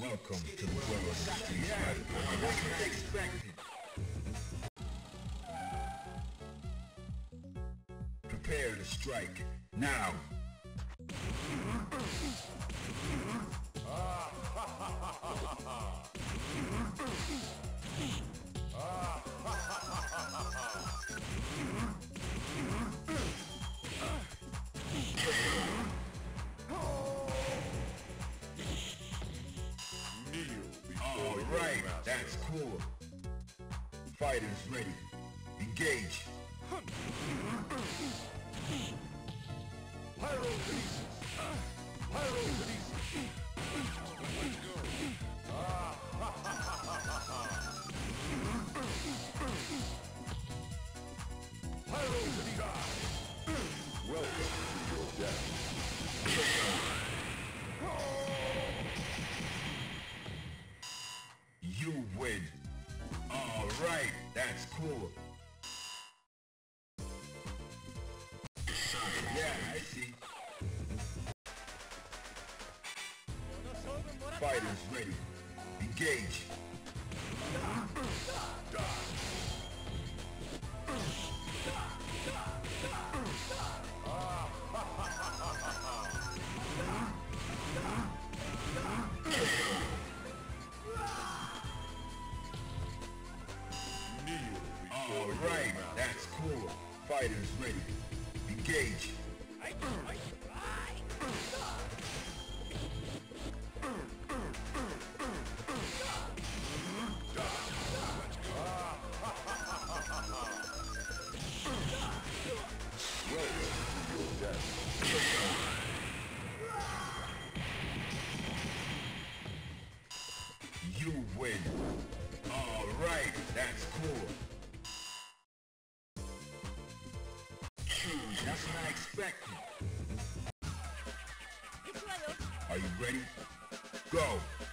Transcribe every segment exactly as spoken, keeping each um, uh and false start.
Welcome to the world of the street fighter. I wasn't expecting. Prepare to strike now. All right, that's cool. Fighters ready. Engage. Pyrokinesis! Pyrokinesis! Let's go! Ah, ha, ha, ha, ha, ha. Pyrokinesis! Welcome to your death. You win. All right, that's cool. Yeah, I see. Fighters ready. Engage. All right, that's cool. Fighters ready. Engage. You win. All right, that's cool. That's what I expected. Are you ready? Go!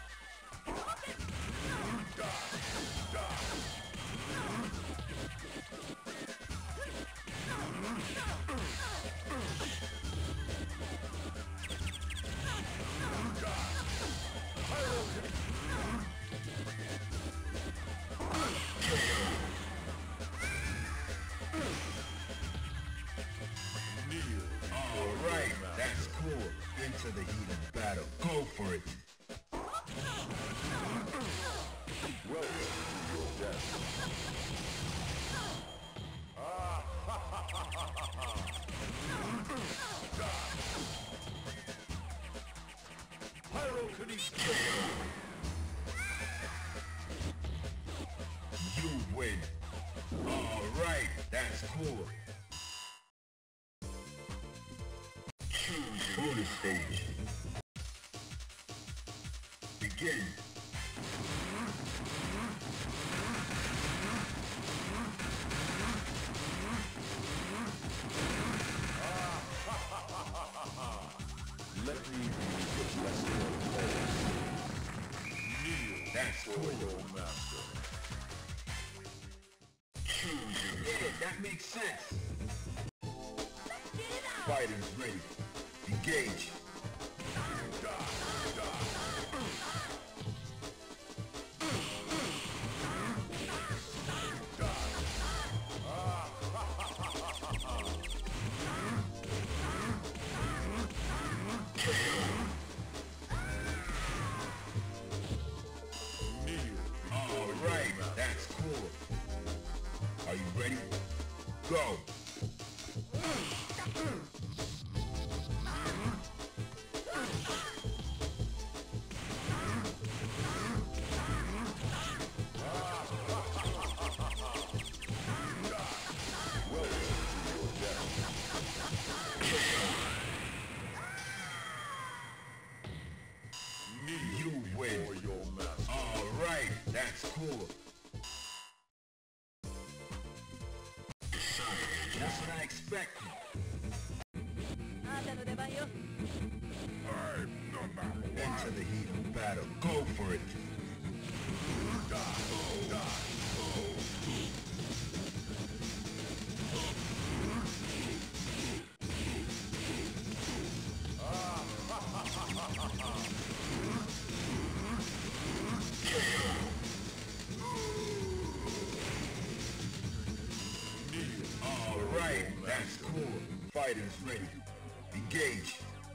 All right, that's cool. Into the heat of battle. Go for it. Welcome to your death. Ah, ha, ha, ha, ha, ha. Pyrokinesis. You win. All right, that's cool. Bonus stage. Begin. Let me get less of kneel That's for cool. your master. Yeah, that makes sense. Fighters ready. Engage. All right, that's cool. Are you ready? Go. You win. All right, that's cool. That's what I expected. Into the heat of battle. Go for it. Fighters ready. Engage.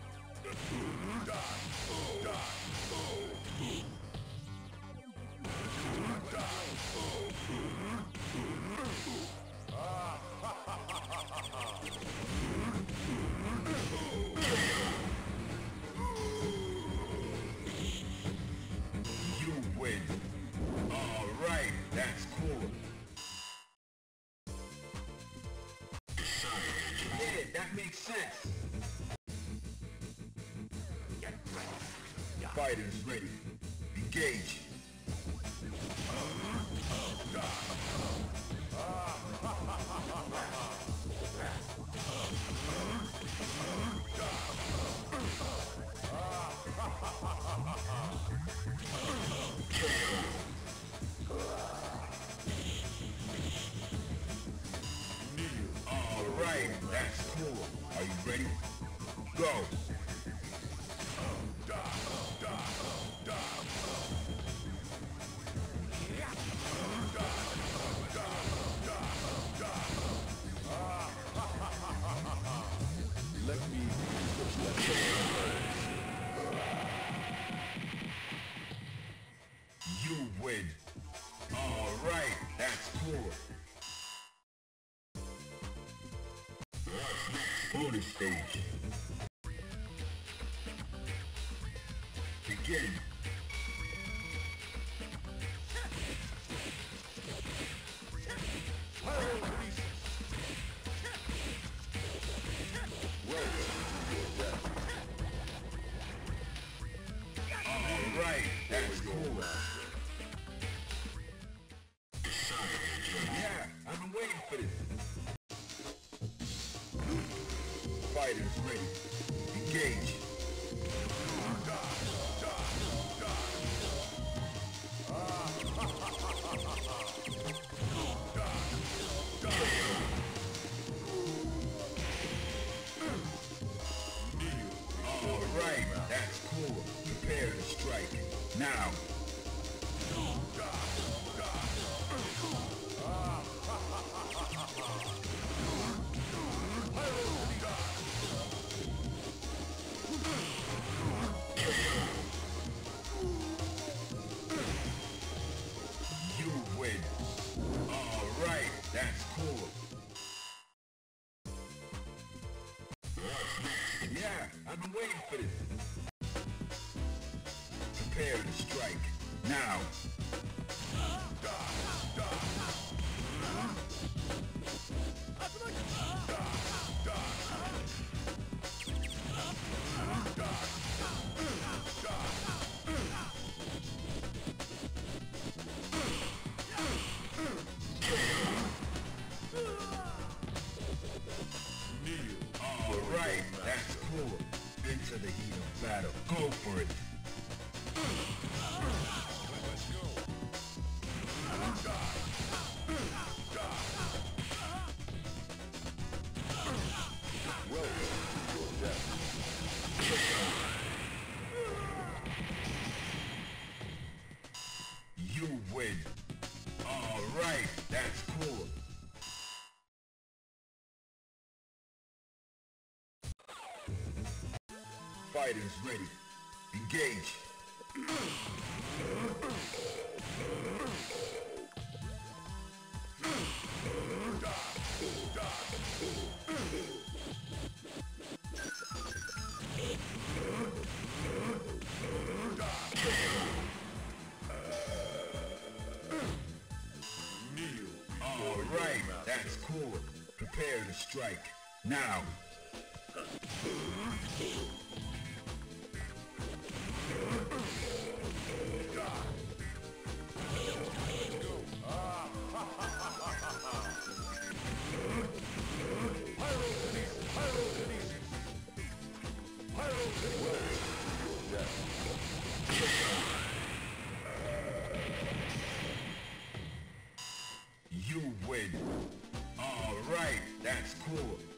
You win. All right, that's cool. Yeah, that makes sense. Fighters ready. Engage. All right, that's cool. Are you ready? Go. Let me You win. All right, that's cool. Bonus stage. Begin. All right, that's cool. Yeah, I've been waiting for this. Fighters ready. Engage. All right, that's cool. Prepare to strike. Now. You win. All right, that's cool. Yeah, I've been waiting for this. Prepare to strike. Now. All right, that's cool. Into the heat of battle. Go for it. Let's go. You win. All right, that's cool. Fighters ready. Engage. All right, that's cool. Prepare to strike. Now. You win. All right, that's cool.